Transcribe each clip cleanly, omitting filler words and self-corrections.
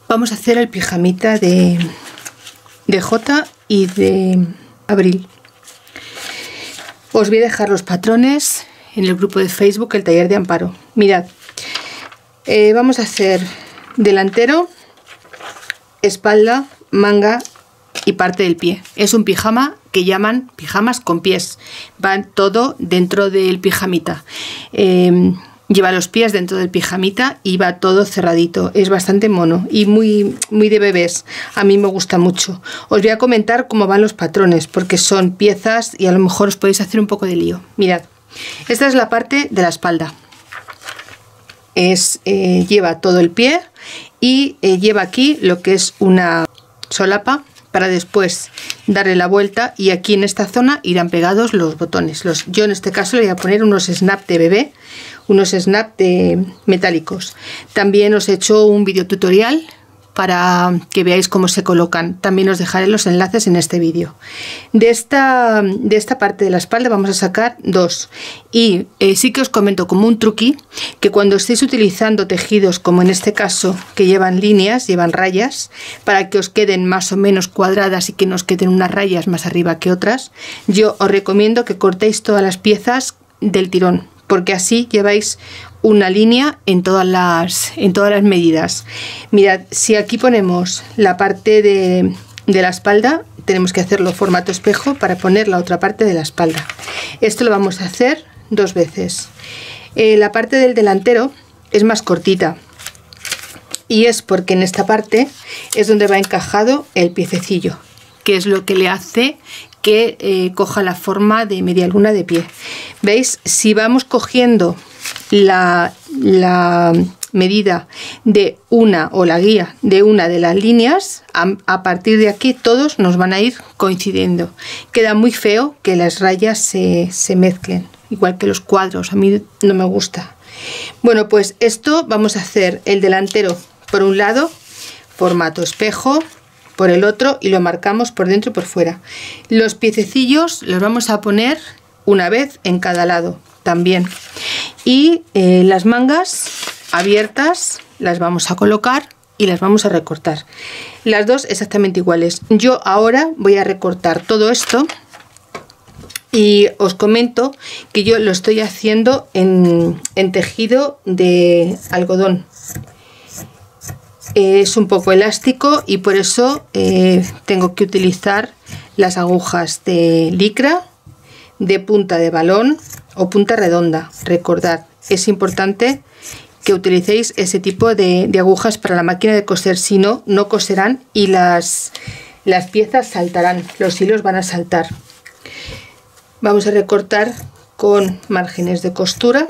Vamos a hacer el pijamita de Jota y de Abril. Os voy a dejar los patrones en el grupo de Facebook, el taller de Amparo. Mirad, vamos a hacer delantero, espalda, manga y parte del pie. Es un pijama que llaman pijamas con pies. Va todo dentro del pijamita. Lleva los pies dentro del pijamita y va todo cerradito. Es bastante mono y muy de bebés. A mí me gusta mucho. Os voy a comentar cómo van los patrones porque son piezas y a lo mejor os podéis hacer un poco de lío. Mirad, esta es la parte de la espalda. Lleva todo el pie y lleva aquí lo que es una solapa para después darle la vuelta, y aquí en esta zona irán pegados los botones. Yo en este caso le voy a poner unos snap de bebé, unos snap de metálicos. También os he hecho un video tutorial para que veáis cómo se colocan. También os dejaré los enlaces en este vídeo. De esta parte de la espalda vamos a sacar dos. Y sí que os comento como un truqui que cuando estéis utilizando tejidos como en este caso, que llevan líneas, llevan rayas, para que os queden más o menos cuadradas y que nos queden unas rayas más arriba que otras, yo os recomiendo que cortéis todas las piezas del tirón, porque así lleváis una línea en todas las medidas. Mirad, si aquí ponemos la parte de la espalda, tenemos que hacerlo formato espejo para poner la otra parte de la espalda. Esto lo vamos a hacer dos veces. La parte del delantero es más cortita y es porque en esta parte es donde va encajado el piececillo, que es lo que le hace que coja la forma de media luna de pie. ¿Veis? Si vamos cogiendo la medida de una, o la guía de una de las líneas, a partir de aquí todos nos van a ir coincidiendo. Queda muy feo que las rayas se mezclen, igual que los cuadros. A mí no me gusta. Bueno, pues esto vamos a hacer el delantero por un lado, formato espejo, por el otro, y lo marcamos por dentro y por fuera. Los piececillos los vamos a poner una vez en cada lado también, y las mangas abiertas las vamos a colocar y las vamos a recortar, las dos exactamente iguales. Yo ahora voy a recortar todo esto y os comento que yo lo estoy haciendo en tejido de algodón. Es un poco elástico y por eso tengo que utilizar las agujas de licra, de punta de balón o punta redonda. Recordad, es importante que utilicéis ese tipo de agujas para la máquina de coser, si no, no coserán y las piezas saltarán, los hilos van a saltar. Vamos a recortar con márgenes de costura.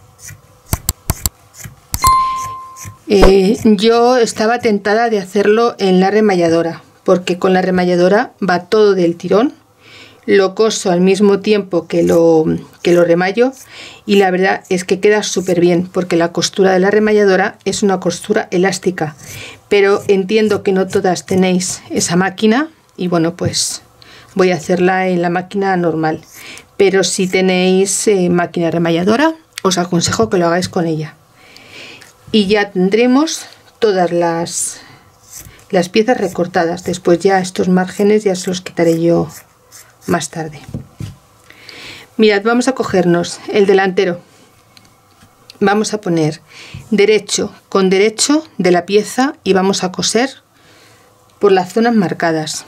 Yo estaba tentada de hacerlo en la remalladora, porque con la remalladora va todo del tirón, lo coso al mismo tiempo que lo remallo, y la verdad es que queda súper bien, porque la costura de la remalladora es una costura elástica, pero entiendo que no todas tenéis esa máquina y bueno, pues voy a hacerla en la máquina normal, pero si tenéis máquina remalladora os aconsejo que lo hagáis con ella. Y ya tendremos todas las piezas recortadas. Después ya estos márgenes ya se los quitaré yo más tarde. Mirad, vamos a cogernos el delantero. Vamos a poner derecho con derecho de la pieza y vamos a coser por las zonas marcadas.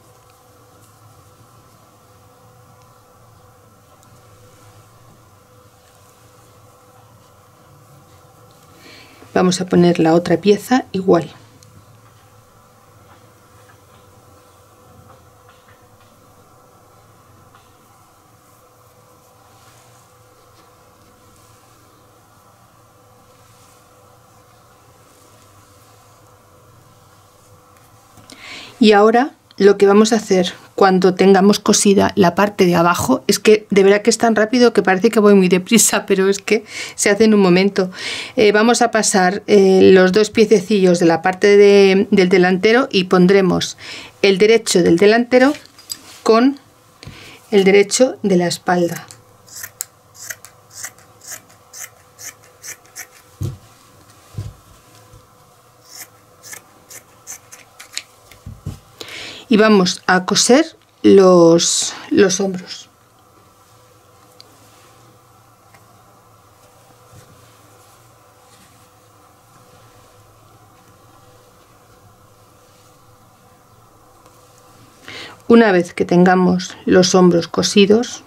Vamos a poner la otra pieza igual. Y ahora lo que vamos a hacer cuando tengamos cosida la parte de abajo, es que de verdad que es tan rápido que parece que voy muy deprisa, pero es que se hace en un momento. Vamos a pasar los dos piececillos de la parte del delantero y pondremos el derecho del delantero con el derecho de la espalda. y vamos a coser los hombros. Una vez que tengamos los hombros cosidos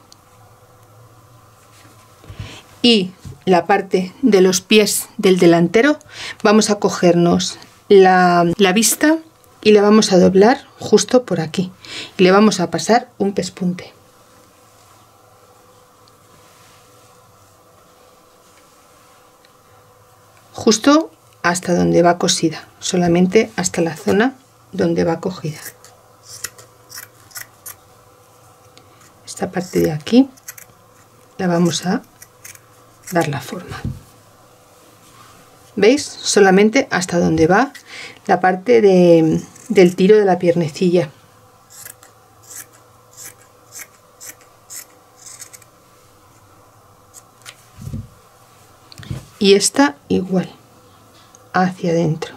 y la parte de los pies del delantero, vamos a cogernos la vista y la vamos a doblar justo por aquí y le vamos a pasar un pespunte. Justo hasta donde va cosida, solamente hasta la zona donde va cogida. Esta parte de aquí la vamos a dar la forma. ¿Veis? Solamente hasta donde va la parte del tiro de la piernecilla. Y esta igual, hacia adentro.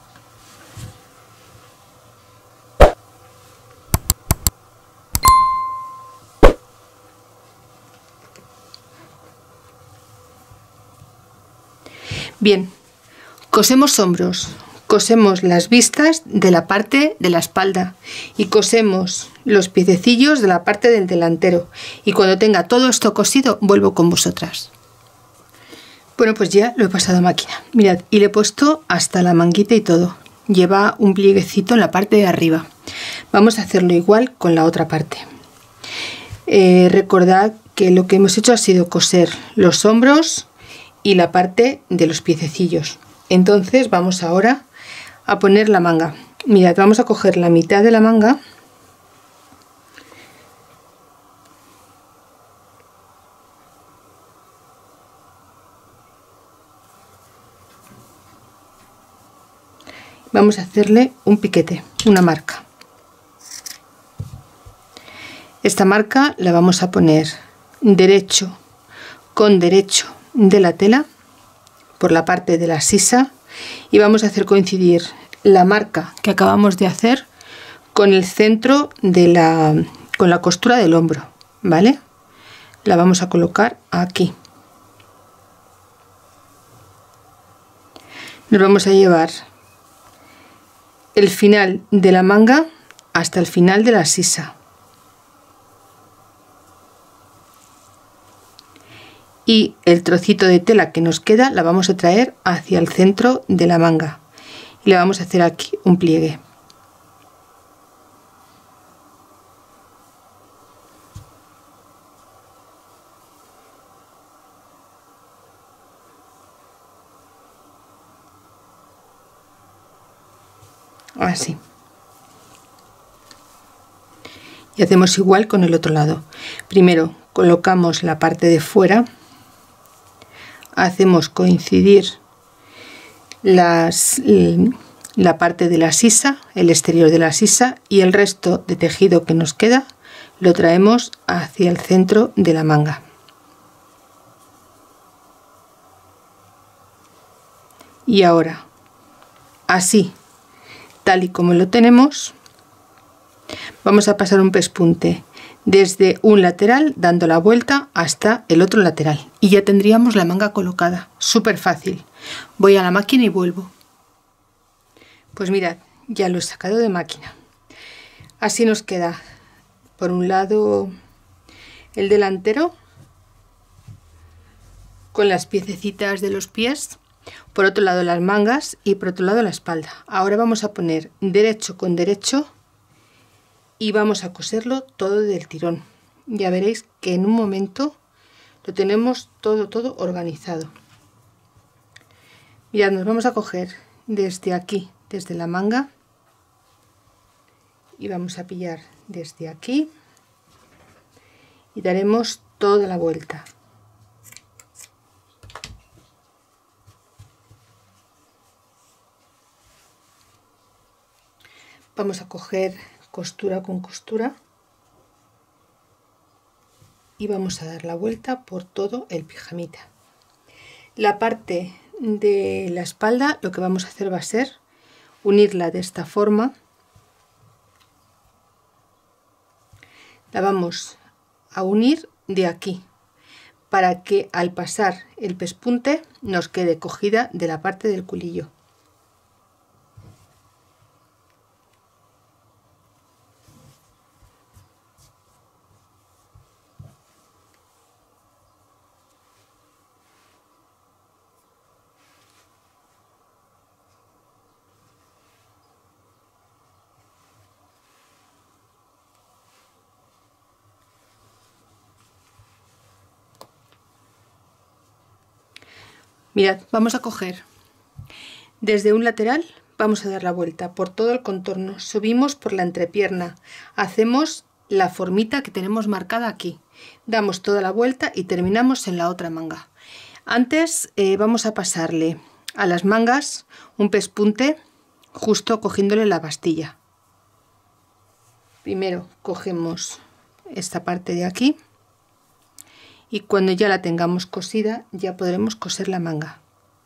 Bien, cosemos hombros, cosemos las vistas de la parte de la espalda y cosemos los piececillos de la parte del delantero, y cuando tenga todo esto cosido vuelvo con vosotras. Bueno, pues ya lo he pasado a máquina, mirad, y le he puesto hasta la manguita y todo. Lleva un plieguecito en la parte de arriba. Vamos a hacerlo igual con la otra parte. Recordad que lo que hemos hecho ha sido coser los hombros y la parte de los piececillos. Entonces vamos ahora a poner la manga. Mirad, vamos a coger la mitad de la manga vamos a hacerle un piquete, una marca. Esta marca la vamos a poner derecho con derecho de la tela por la parte de la sisa y vamos a hacer coincidir la marca que acabamos de hacer con el centro de con la costura del hombro, ¿vale? La vamos a colocar aquí. Nos vamos a llevar el final de la manga hasta el final de la sisa. Y el trocito de tela que nos queda la vamos a traer hacia el centro de la manga y le vamos a hacer aquí un pliegue. Así. Y hacemos igual con el otro lado. Primero colocamos la parte de fuera, hacemos coincidir la parte de la sisa, el exterior de la sisa, y el resto de tejido que nos queda lo traemos hacia el centro de la manga. Y ahora, así, tal y como lo tenemos, vamos a pasar un pespunte desde un lateral dando la vuelta hasta el otro lateral y ya tendríamos la manga colocada. Súper fácil. Voy a la máquina y vuelvo. Pues mirad, ya lo he sacado de máquina. Así nos queda por un lado el delantero con las piececitas de los pies, por otro lado las mangas y por otro lado la espalda. Ahora vamos a poner derecho con derecho y vamos a coserlo todo del tirón. Ya veréis que en un momento lo tenemos todo organizado. Mirad, nos vamos a coger desde aquí, desde la manga, y vamos a pillar desde aquí y daremos toda la vuelta. Vamos a coger costura con costura y vamos a dar la vuelta por todo el pijamita. La parte de la espalda lo que vamos a hacer va a ser unirla de esta forma La vamos a unir de aquí para que al pasar el pespunte nos quede cogida de la parte del culillo. Mirad, vamos a coger desde un lateral, vamos a dar la vuelta por todo el contorno, subimos por la entrepierna, hacemos la formita que tenemos marcada aquí, damos toda la vuelta y terminamos en la otra manga. Antes vamos a pasarle a las mangas un pespunte justo cogiéndole la pastilla. Primero cogemos esta parte de aquí. Y cuando ya la tengamos cosida ya podremos coser la manga.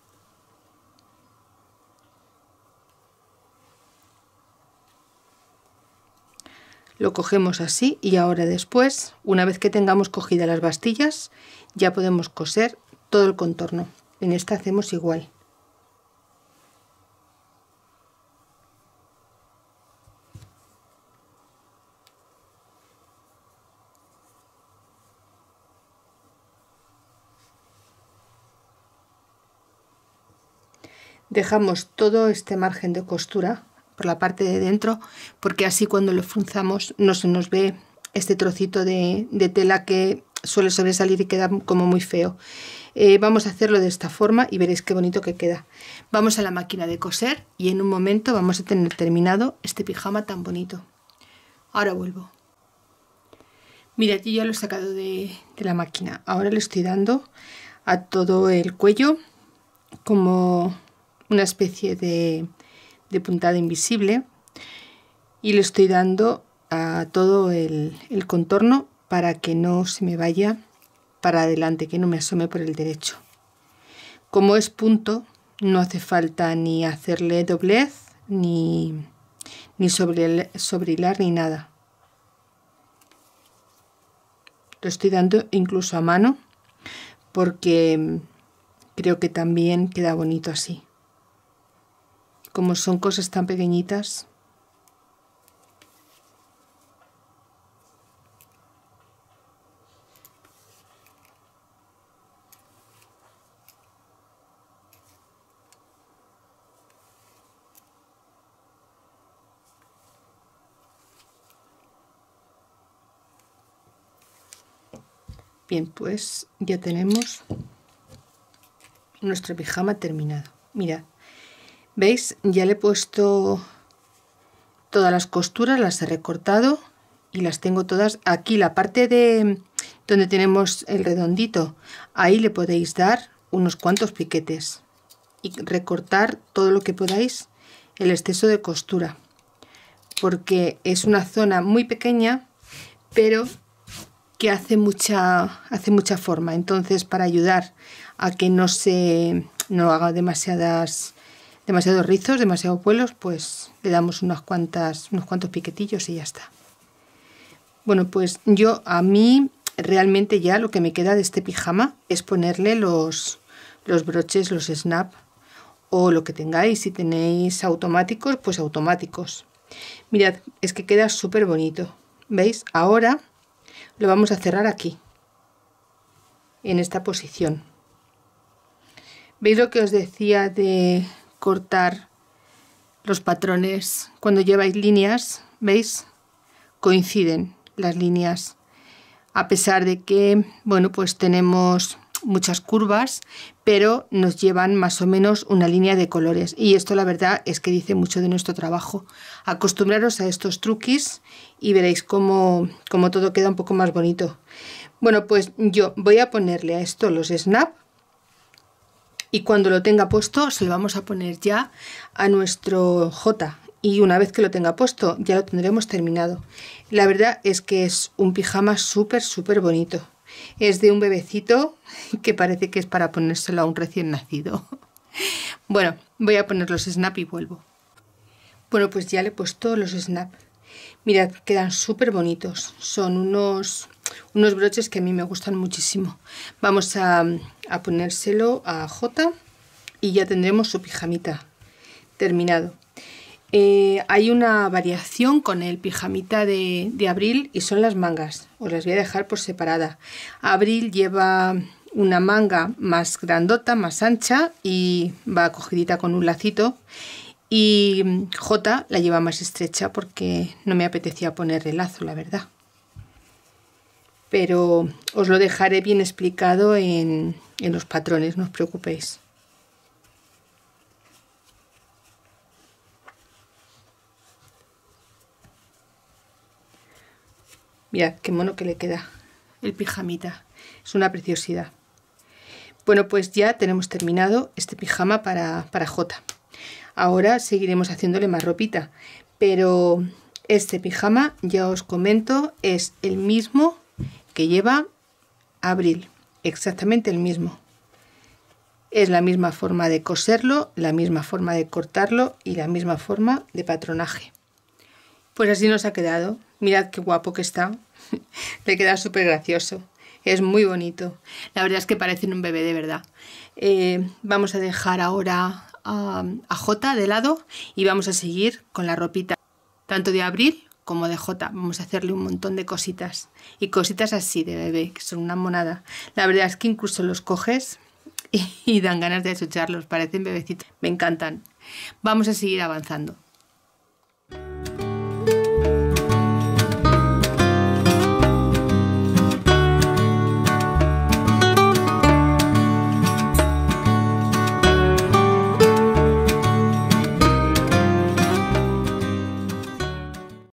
Lo cogemos así y ahora después, una vez que tengamos cogidas las bastillas, ya podemos coser todo el contorno. En esta hacemos igual. Dejamos todo este margen de costura por la parte de dentro porque así cuando lo frunzamos no se nos ve este trocito de tela que suele sobresalir y queda como muy feo. Vamos a hacerlo de esta forma y veréis qué bonito que queda. Vamos a la máquina de coser y en un momento vamos a tener terminado este pijama tan bonito. Ahora vuelvo. Mira, aquí ya lo he sacado de la máquina. Ahora le estoy dando a todo el cuello como una especie de puntada invisible y le estoy dando a todo el contorno para que no se me vaya para adelante, que no me asome por el derecho. Como es punto, no hace falta ni hacerle doblez ni sobrehilar ni nada. Lo estoy dando incluso a mano porque creo que también queda bonito así. Como son cosas tan pequeñitas. Bien, pues ya tenemos nuestro pijama terminado. Mirad. ¿Veis? Ya le he puesto todas las costuras, las he recortado y las tengo todas aquí. La parte de donde tenemos el redondito, ahí le podéis dar unos cuantos piquetes y recortar todo lo que podáis el exceso de costura, porque es una zona muy pequeña pero que hace mucha forma. Entonces, para ayudar a que no haga demasiados rizos, demasiados vuelos, pues le damos unos cuantos piquetillos y ya está. Bueno, pues a mí realmente ya lo que me queda de este pijama es ponerle los broches, los snap o lo que tengáis. Si tenéis automáticos, pues automáticos. Mirad, es que queda súper bonito. ¿Veis? Ahora lo vamos a cerrar aquí, en esta posición. ¿Veis lo que os decía de cortar los patrones cuando lleváis líneas? ¿Veis? Coinciden las líneas, a pesar de que, bueno, pues tenemos muchas curvas, pero nos llevan más o menos una línea de colores, y esto la verdad es que dice mucho de nuestro trabajo. Acostumbraros a estos truquis y veréis cómo todo queda un poco más bonito. Bueno, pues yo voy a ponerle a esto los snap y cuando lo tenga puesto se lo vamos a poner ya a nuestro J, y una vez que lo tenga puesto ya lo tendremos terminado. La verdad es que es un pijama súper bonito. Es de un bebecito que parece que es para ponérselo a un recién nacido. Bueno, voy a poner los snap y vuelvo. Bueno, pues ya le he puesto los snap. Mirad, quedan súper bonitos. Son unos broches que a mí me gustan muchísimo. Vamos a ponérselo a Jota y ya tendremos su pijamita terminado. Hay una variación con el pijamita de Abril y son las mangas. Os las voy a dejar por separada. Abril lleva una manga más grandota, más ancha y va cogidita con un lacito. Y Jota la lleva más estrecha porque no me apetecía ponerle lazo, la verdad. Pero os lo dejaré bien explicado en los patrones, no os preocupéis. Mirad qué mono que le queda el pijamita. Es una preciosidad. Bueno, pues ya tenemos terminado este pijama para Jota. Ahora seguiremos haciéndole más ropita. Pero este pijama, ya os comento, es el mismo que lleva Abril. Exactamente el mismo. Es la misma forma de coserlo, la misma forma de cortarlo y la misma forma de patronaje. Pues así nos ha quedado. Mirad qué guapo que está. Le queda súper gracioso. Es muy bonito. La verdad es que parece un bebé de verdad. Vamos a dejar ahora a Jota de lado y vamos a seguir con la ropita. Tanto de Abril como de Jota. Vamos a hacerle un montón de cositas. Y cositas así de bebé, que son una monada. La verdad es que incluso los coges y dan ganas de achucharlos. Parecen bebecitos. Me encantan. Vamos a seguir avanzando.